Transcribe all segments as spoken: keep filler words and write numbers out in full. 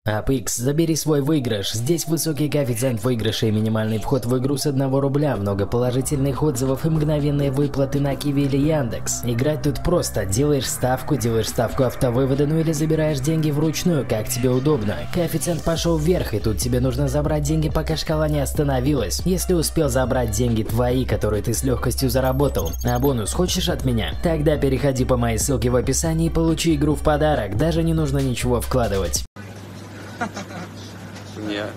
Апекс, забери свой выигрыш. Здесь высокий коэффициент выигрыша и минимальный вход в игру с одного рубля, много положительных отзывов и мгновенные выплаты на Киви или Яндекс. Играть тут просто. Делаешь ставку, делаешь ставку автовывода, ну или забираешь деньги вручную, как тебе удобно. Коэффициент пошел вверх, и тут тебе нужно забрать деньги, пока шкала не остановилась. Если успел забрать деньги твои, которые ты с легкостью заработал, а бонус хочешь от меня? Тогда переходи по моей ссылке в описании и получи игру в подарок. Даже не нужно ничего вкладывать. Нет.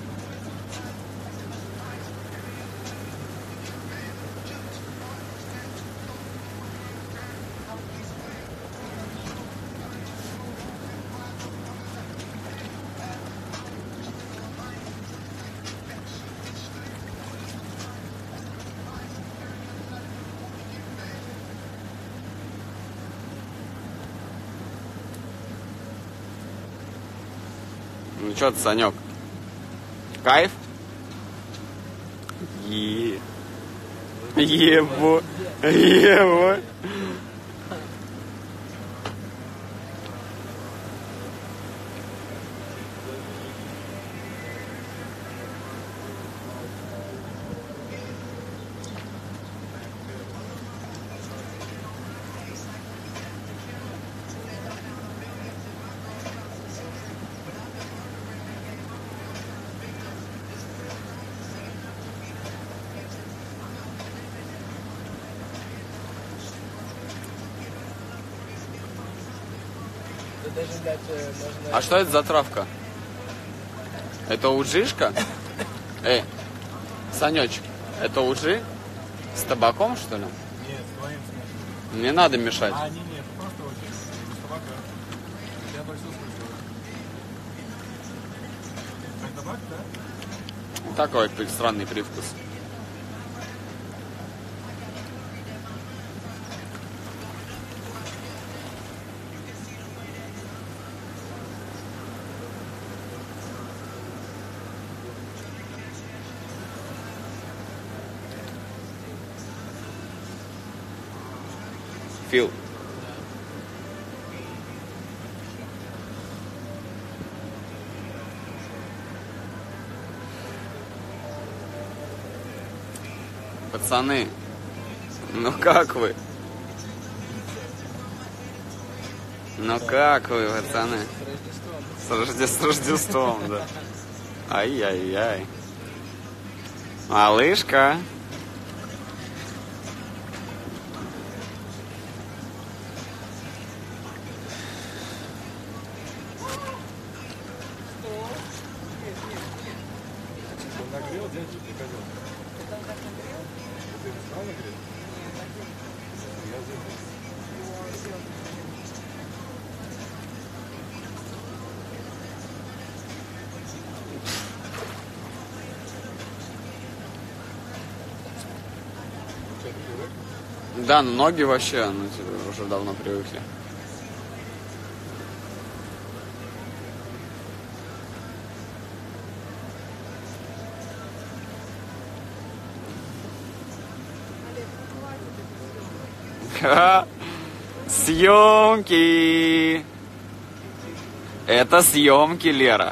Ну чё ты, Санек? Кайф? Е... Ебо... Ебо... А что это за травка? Это уджишка? Эй, Санечек, это уджи? С табаком, что ли? Нет, с твоим смешным. Не надо мешать. А, не, нет, просто уджи. Без табака. Я только что слышал. Как табак, да? Такой странный привкус. Фил. Пацаны, ну как вы? Ну как вы, пацаны? С Рождеством, с Рождеством, да. Ай-яй-яй. Малышка. Нагрел, дядя, приказал. Ты не стал нагреть? Я забыл. Что, ты привык? Да, но ноги вообще, ну, типа, уже давно привыкли. Съемки! Это съемки, Лера.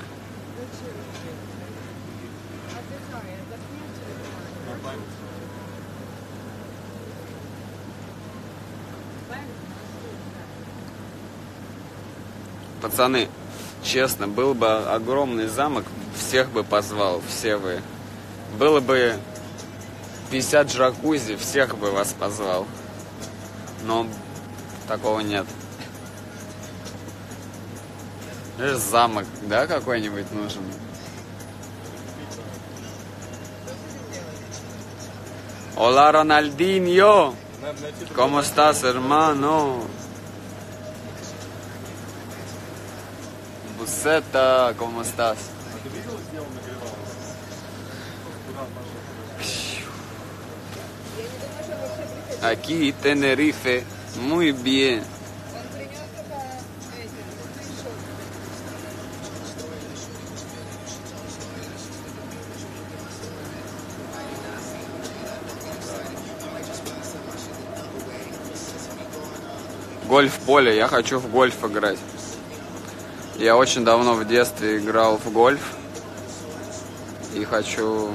Пацаны, честно, был бы огромный замок, всех бы позвал, все вы. Было бы пятьдесят джакузи, всех бы вас позвал. Но такого нет. Лишь замок, да, какой-нибудь нужен? Hola, Рональдиньо! ¿Cómo estás, hermano? Бусета, ¿cómo estás? А ты видел, где он нагревал? Куда пошел? Aquí, Tenerife, muy bien. Гольф-поле, я хочу в гольф играть. Я очень давно в детстве играл в гольф. И хочу...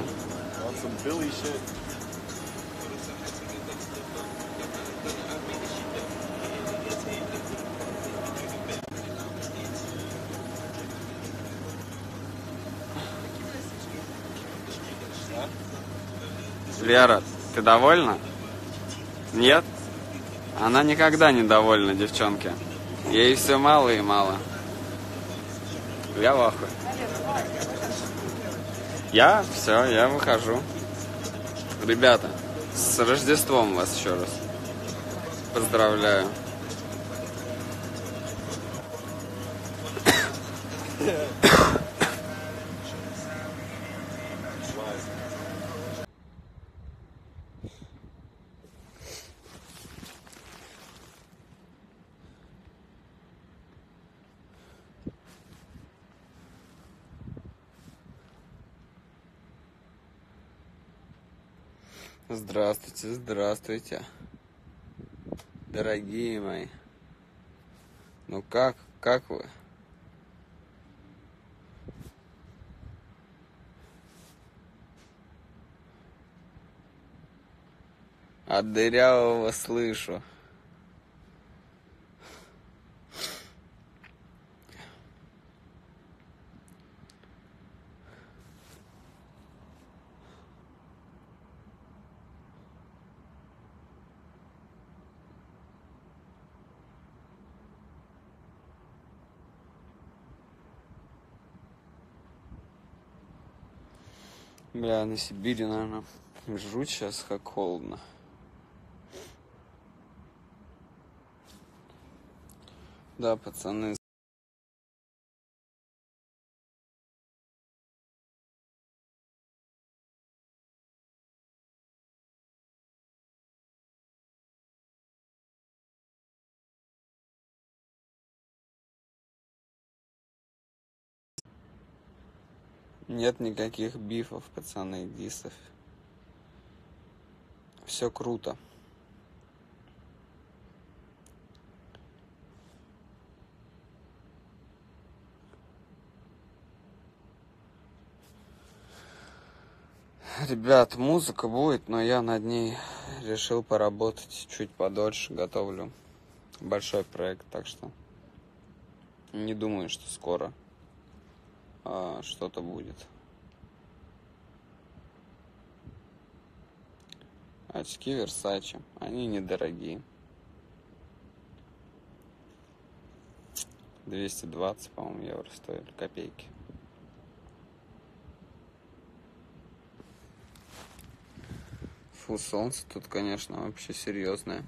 Лера, ты довольна? Нет? Она никогда не довольна, девчонки. Ей все мало и мало. Я в ахуе. Я? Все, я выхожу. Ребята, с Рождеством вас еще раз. Поздравляю. Здравствуйте, здравствуйте, дорогие мои. Ну как, как вы? От дырявого слышу. Бля, на Сибири, наверное, жуть сейчас, как холодно. Да, пацаны. Нет никаких бифов, пацаны, дисов. Все круто. Ребят, музыка будет, но я над ней решил поработать чуть подольше. Готовлю большой проект, так что не думаю, что скоро а, что-то будет. Очки Versace, они недорогие. двести двадцать, по-моему, евро стоили, копейки. Фу, солнце тут, конечно, вообще серьезное.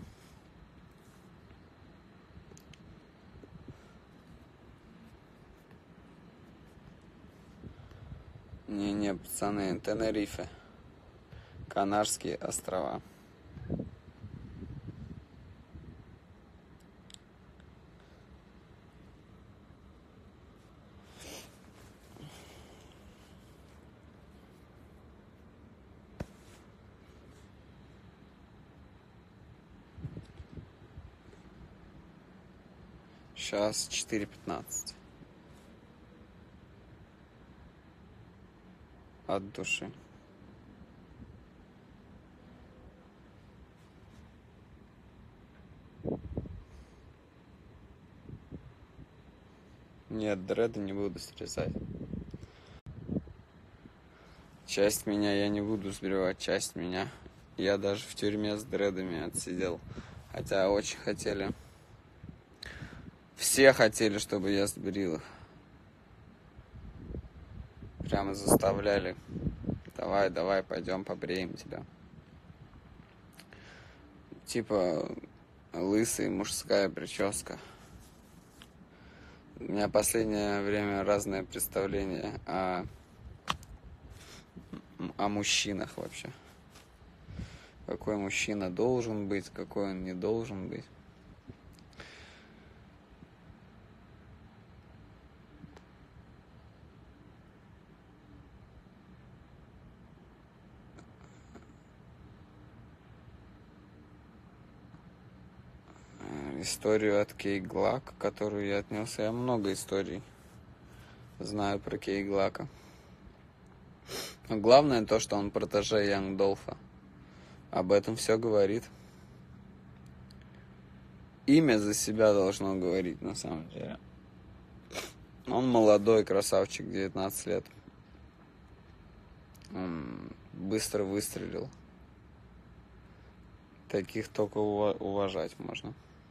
Не-не, пацаны, Тенерифе. Канарские острова. Сейчас четыре пятнадцать. От души. Нет, дреды не буду срезать. Часть меня я не буду сбривать, часть меня. Я даже в тюрьме с дредами отсидел. Хотя очень хотели. Все хотели, чтобы я сбрил их. Прямо заставляли. Давай, давай, пойдем побреем тебя. Типа лысый, мужская прическа. У меня последнее время разное представление о, о мужчинах вообще. Какой мужчина должен быть, какой он не должен быть. Историю от Кей Глак, которую я отнес. Я много историй знаю про Кейглака. Но главное то, что он протеже Янг Долфа. Об этом все говорит. Имя за себя должно говорить, на самом деле. Он молодой красавчик, девятнадцать лет. Он быстро выстрелил. Таких только уважать можно.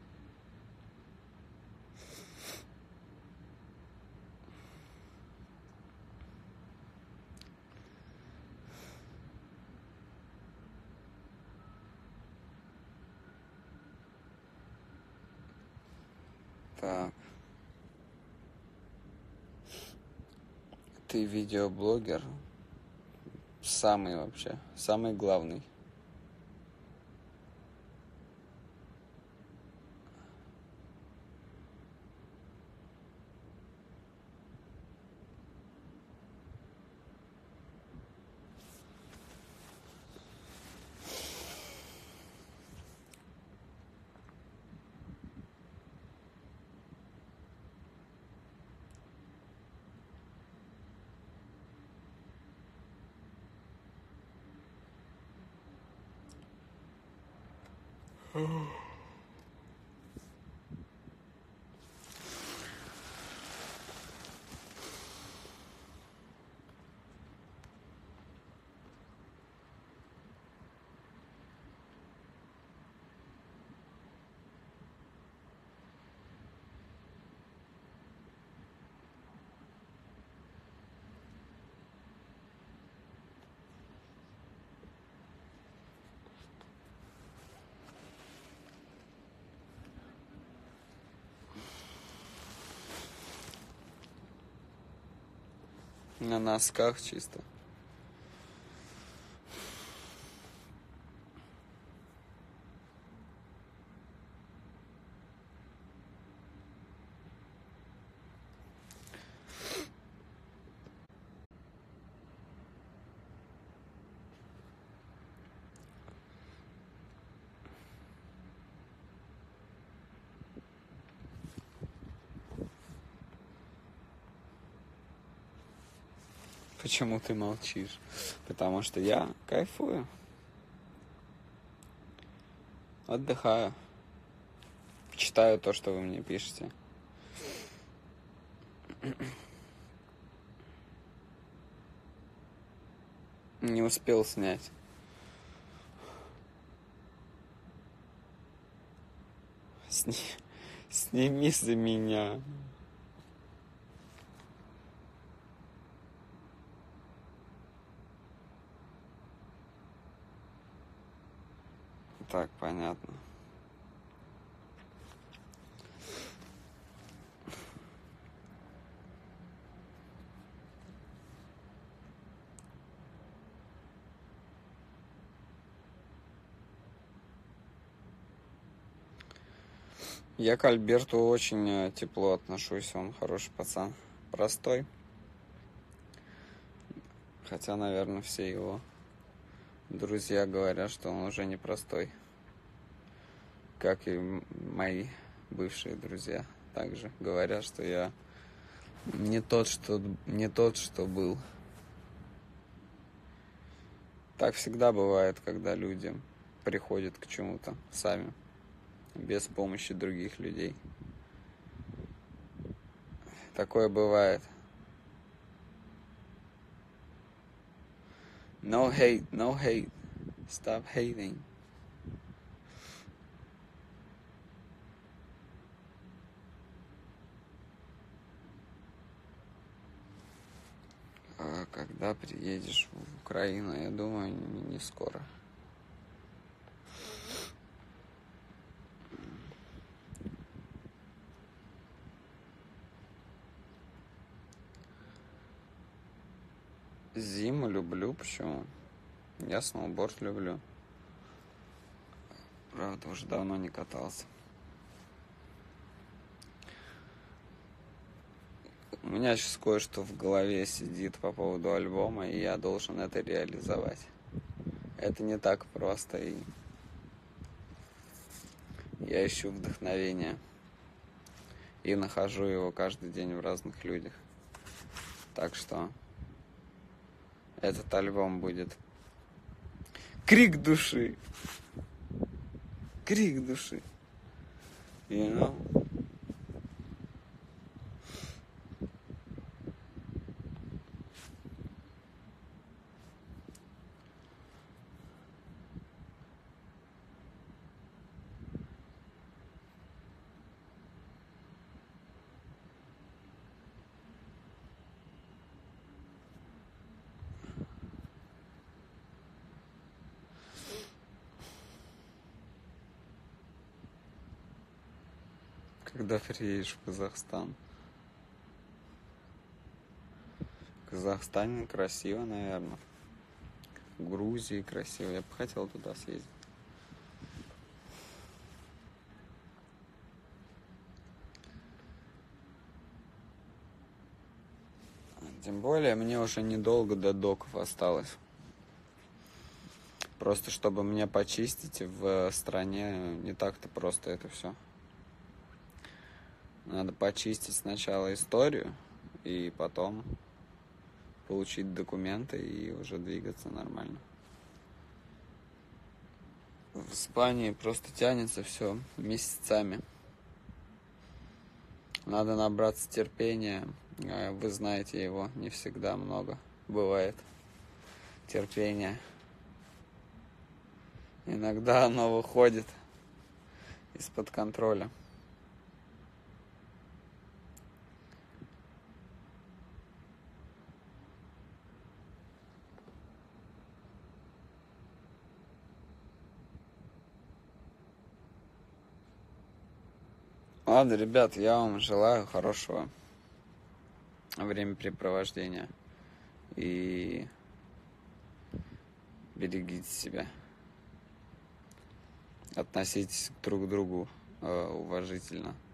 Так. Ты видеоблогер. Самый вообще. Самый главный. На носках чисто. Почему ты молчишь? Потому что я кайфую. Отдыхаю. Читаю то, что вы мне пишете. Не успел снять. Сни... Сними за меня. Так, понятно. Я к Альберту очень тепло отношусь, он хороший пацан, простой. Хотя, наверное, все его друзья говорят, что он уже непростой. Как и мои бывшие друзья также говорят, что я не тот, что, не тот, что был. Так всегда бывает, когда люди приходят к чему-то сами, без помощи других людей. Такое бывает. No hate, no hate. Stop hating. А когда приедешь в Украину, я думаю, не скоро. Зиму люблю, почему? Я сноуборд люблю. Правда, уже давно не катался. У меня сейчас кое-что в голове сидит по поводу альбома, и я должен это реализовать. Это не так просто, и я ищу вдохновение. И нахожу его каждый день в разных людях. Так что этот альбом будет крик души. Крик души. You know? Когда приедешь в Казахстан? В Казахстане красиво, наверное. В Грузии красиво. Я бы хотел туда съездить. Тем более, мне уже недолго до доков осталось. Просто чтобы мне почистить в стране, не так-то просто это все. Надо почистить сначала историю, и потом получить документы и уже двигаться нормально. В Испании просто тянется все месяцами. Надо набраться терпения. Вы знаете его, не всегда много бывает терпения. Иногда оно выходит из-под контроля. Ладно, ребят, я вам желаю хорошего времяпрепровождения и берегите себя. Относитесь друг к другу э, уважительно.